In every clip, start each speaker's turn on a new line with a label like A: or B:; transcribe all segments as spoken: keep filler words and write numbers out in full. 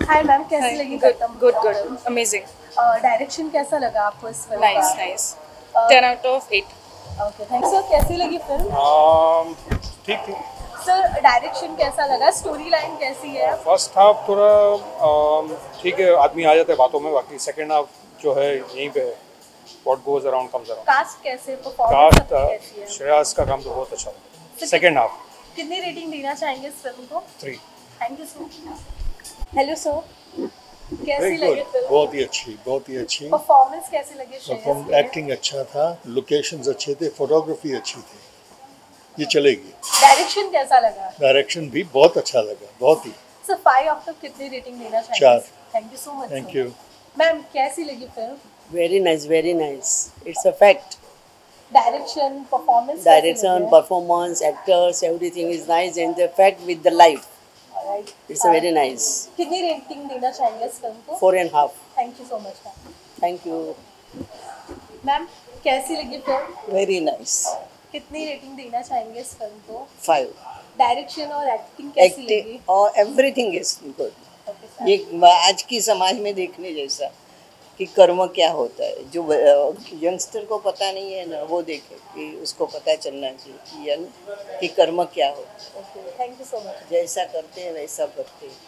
A: हाय ma'am, कैसी लगी Gautam?
B: Good good amazing.
A: Direction कैसा लगा आपको इस film
B: nice nice. Ten out of eight.
A: Okay, thank you sir. कैसी लगी फिल्म?
C: ठीक ठीक.
A: सर डायरेक्शन कैसा लगा? स्टोरी लाइन कैसी है?
C: फर्स्ट हाफ थोड़ा um, ठीक है, आदमी आ जाता है बातों में. बाकी सेकंड हाफ जो है यहीं पे what goes around comes around.
A: Cast कैसे, परफॉर्मेंस
C: कास्ट
A: कैसी है?
C: श्रेयस का काम तो बहुत अच्छा था. सेकंड हाफ
A: कितनी रेटिंग देना चाहेंगे इस फिल्म को?
C: Three.
A: Thank you so much. Hello sir, कैसी लगी फिल्म?
D: बहुत ही अच्छी, बहुत ही अच्छी.
A: परफॉर्मेंस कैसी लगी श्रेयस की?
D: एक्टिंग अच्छा था, लोकेशंस अच्छे थे, फोटोग्राफी अच्छी थी. ये चलेगी.
A: डायरेक्शन कैसा लगा?
D: डायरेक्शन भी बहुत अच्छा लगा, बहुत ही.
A: सर फाइव ऑफ तक कितनी रेटिंग देना चाहेंगे?
D: चार.
A: Thank you so much.
D: Thank you.
A: Ma'am कैसी लगी film?
E: Very nice, very nice. It's a fact.
A: Direction, performance,
E: Direction, performance, actors, everything is nice, and the fact with the life.
A: Alright.
E: It's a very nice.
A: कितनी rating देना चाहेंगे इस film को?
E: Four and a half.
A: Thank you so much ma'am.
E: Thank you.
A: Ma'am कैसी लगी film?
E: Very nice.
A: कितनी rating देना चाहेंगे इस फिल्म को?
E: Five.
A: डायरेक्शन और एक्टिंग कैसी लगी?
E: Acting or everything is good.
A: Okay, sir.
E: ये आज की समाज में देखने जैसा कि कर्म क्या होता है. जो यंगस्टर को पता नहीं है ना, वो देखे कि उसको पता चलना चाहिए कि यन कि कर्म क्या होता है.
A: Okay, thank you so much.
E: जैसा करते हैं वैसा करते हैं.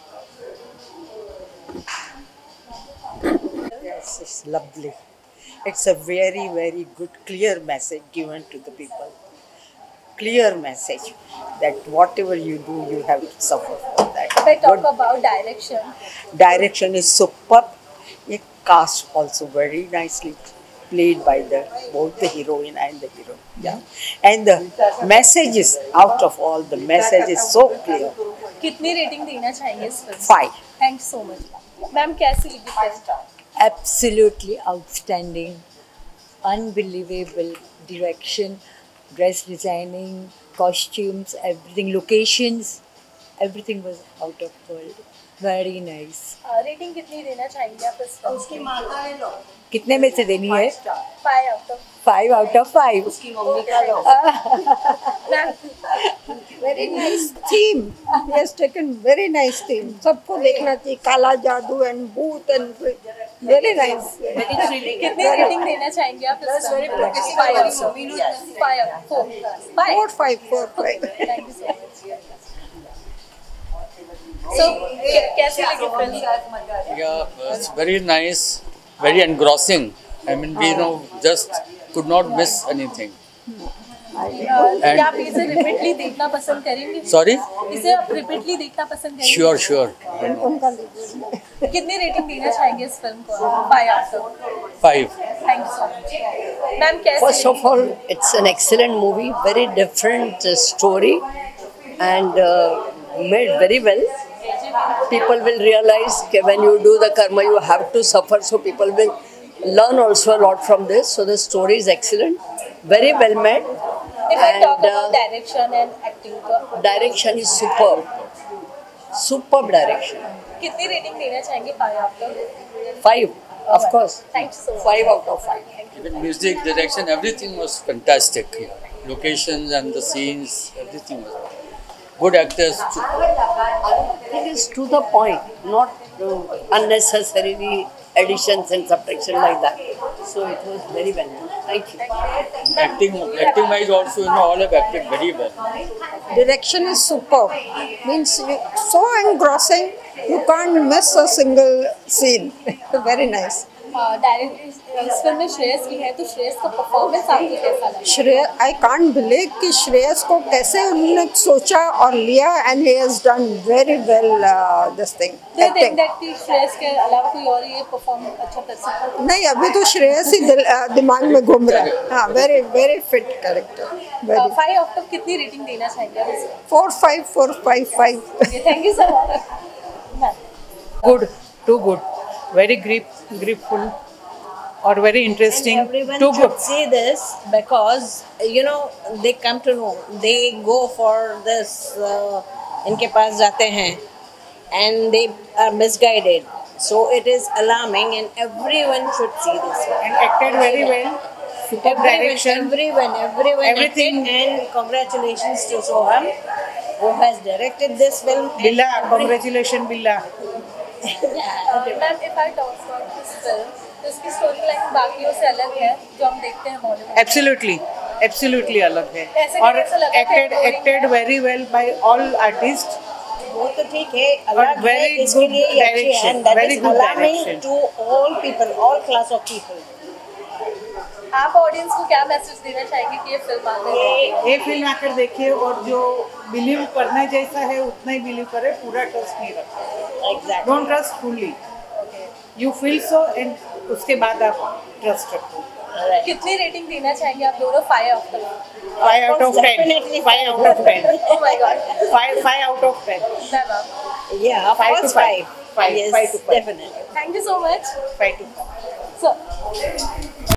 F: Yes, it's lovely. It's a very, very good, clear message given to the people. Clear message that whatever you do, you have to suffer for that.
A: If I talk
F: Good.
A: about direction,
F: Direction is superb. A cast also very nicely played by the both the heroine and the hero. Yeah, and the message is out of all the message is so clear.
A: कितनी rating देना चाहेंगे इस film?
F: Five.
A: Thank you so much. Ma'am कैसी लगी film?
G: Absolutely outstanding, unbelievable direction, dress designing, costumes, everything, locations, everything was out of world. Very nice.
A: Rating कितनी देना चाहेंगे आप इस फिल्म को?
G: कितने में से देनी है?
A: Five out of
G: Five out of five.
A: Ma'am.
H: Very nice theme. He has taken very nice theme. सबको देखना चाहिए. काला जादू एंड भूत एंड वेरी नाइस.
A: कितनी रेटिंग देना चाहेंगे आप इस फिल्म को? Five. Five. Four.
H: Four five four five.
A: Thank you so much. So, कैसी लगी film?
I: Yeah, it's very nice, very engrossing. I mean, we know just could not miss anything.
A: क्या आप इसे रिपीटली देखना पसंद करेंगे?
I: Sorry?
A: इसे आप रिपीटली देखना पसंद करेंगे?
I: Sure, sure.
A: कितनी रेटिंग देना चाहेंगे इस फिल्म को? Five out of
I: Five.
A: Thank you so much. Ma'am कैसी?
E: First of all, it's an excellent movie, very different uh, story, and uh, made very well. People will realize that when you do the karma, you have to suffer. So people will learn also a lot from this. So the story is excellent, very well made.
A: If I talk
E: And
A: about
E: uh,
A: direction and acting, तो
E: direction is superb, superb direction.
A: कितनी rating देना चाहेंगे? Five out of
E: Five, of course.
A: Thank you so much.
E: Five out of five.
I: Even music, direction, everything was fantastic here. Locations and the scenes, everything was good. Actors.
E: It is to the point, not uh, unnecessarily additions and subtraction like that. So it was very well done. Thank you.
I: Acting, acting wise also, you know, all have acted very well.
H: Direction is superb. Means you- so engrossing. You can't miss a single scene. Very nice.
A: Direct इस film में श्रेयस भी है, तो श्रेयस का performance आपको कैसा लगा?
H: श्रेय आई कांट बिलीव कि श्रेयस को कैसे उन्होंने सोचा और लिया. And he has done very well this thing.
A: Do you think that कि श्रेयस के अलावा कोई और ये परफॉर्म अच्छा कर सकता है?
H: नहीं, अभी तो श्रेयस ही दिल, uh, दिमाग में घूम रहा है. हाँ, very very fit character. Very
A: five out of कितनी रेटिंग देना चाहेंगे आप इसे?
H: Four five four five five.
A: Thank you so much.
B: Good, too good. Very grip, gripful, or very interesting.
J: And everyone
B: Too
J: should
B: good.
J: see this because you know they come to know. They go for this. Uh, इनके पास जाते हैं, and they are misguided. So it is alarming, and everyone should see this.
B: And acted very well. Superb
J: Everyone,
B: direction.
J: everyone, everyone
B: Everything.
J: acted, and congratulations to Soham, who has directed this film. and
B: Billa,
J: every-
B: congratulations, Billa.
A: Ma'am if I talk about this film, तो इसकी story line बाकियों से अलग है जो हम देखते हैं बॉलीवुड।
B: एब्सोल्युटली एब्सोल्युटली अलग है
A: ऐसे
B: और
A: कैसे लगा था
B: acted
A: story
B: acted very well by all artist
J: वो तो ठीक है, अलग है,
B: very
J: इसके
B: good
J: लिए ये अच्छी है,
B: direction,
J: and that
B: very
J: is
B: good
J: alarming
B: direction.
J: to all people, all class of people.
A: आप ऑडियंस को क्या मैसेज देना चाहेंगे कि ये फिल्म आ रही है?
B: ये फिल्म आकर देखिए और जो बिलीव करने जैसा है उतना ही बिलीव करे, पूरा ट्रस्ट नहीं रखो।
J: Exactly.
B: Don't trust fully, you feel so and उसके बाद आप ट्रस्ट रखो।
J: Right.
A: कितनी रेटिंग देना चाहेंगे आप दोनों? Five of ten.
B: Five out of ten,
J: Definitely
B: five out of ten,
A: oh my god.
B: Five five out of ten,
A: ma'am आप
J: Yeah, of
B: Five to
J: course
B: five.
J: five.
B: Five,
J: Yes,
B: five to five.
J: definitely.
A: Thank you so much
B: five two
A: sir.